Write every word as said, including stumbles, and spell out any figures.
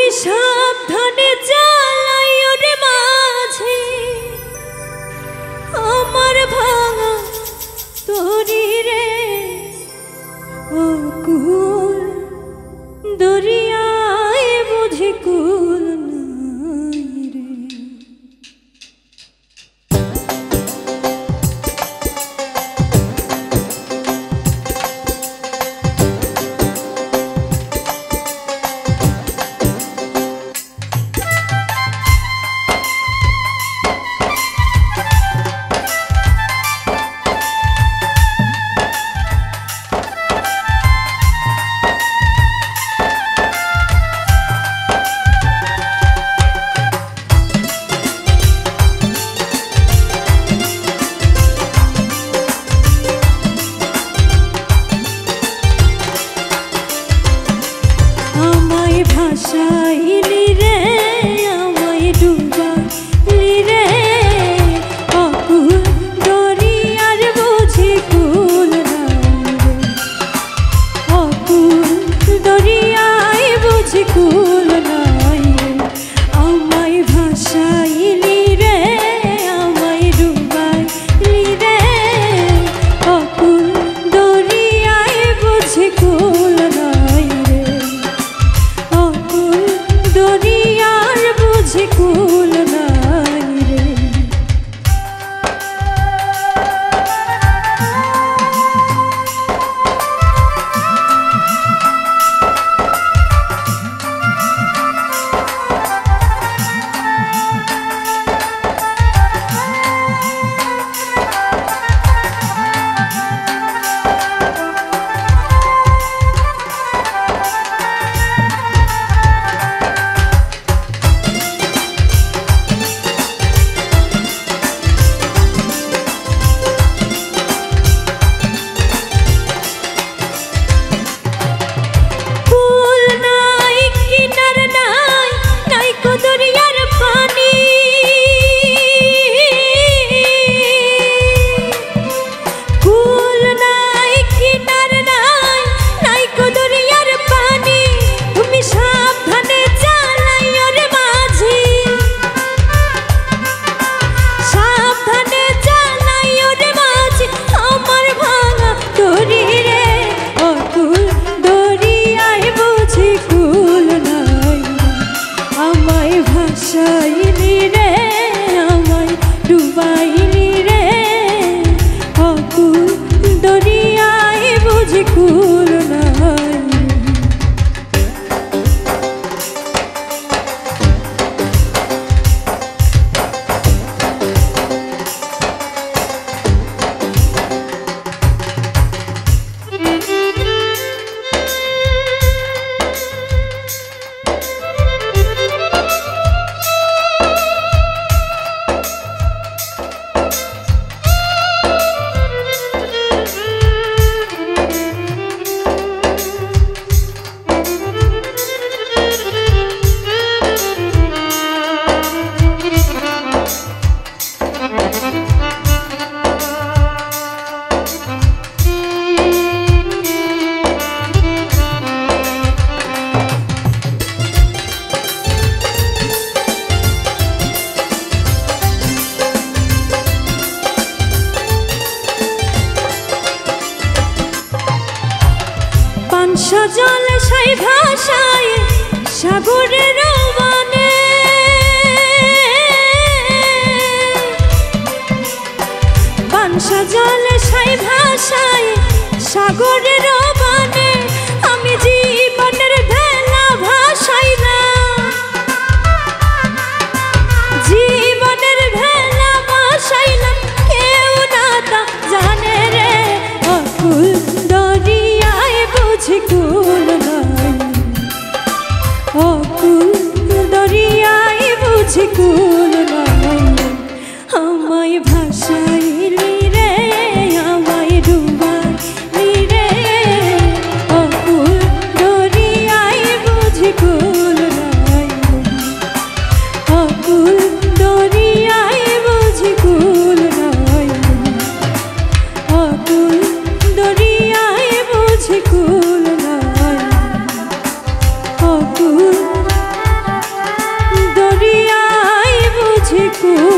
সাবধানে চালাই ওরে মাঝে আমার ভাঙা তরি রে ও কুল দরিয়ায় বুঝি কুল নাই রে। ভাসাইলি রে আমায় ডুবাইলি রে অকুল দরিয়ার বুঝি কুল নাই রে অকুল দরিয়ায় বুঝি কুল নাই রে আমায় ভাসাইলি রে আমায় ডুবাইলি রে অকুল দরিয়ায় বুঝি কুল নাই রে দরিয়ার বুঝি কুল নাই রে। ভাসাইলি রে আমায় ডুবাইলি রে অকুল দরিয়ায় বুঝি কুল নাই। সজল সাই ভাষায় সাগরের বানে বান সজল সাই ভাষায় সাগরের বানে আমি জীবনের ভেলা ভাসাইলাম জীবনের ভেলা ভাসাইলাম কেউ না তা জানে রে অকুল দরিয়ায় বুঝি কুল নাই অকুল দরিয়ায় বুঝি কুল নাই আমায় ভাসাইলি রে আমায় ডুবাইলি রে অকুল দরিয়ায় বুঝি কুল নাই অকুল দরিয়ায় বুঝি কুল নাই অকুল দরিয়ায় বুঝি কুল নাই অকুল কুল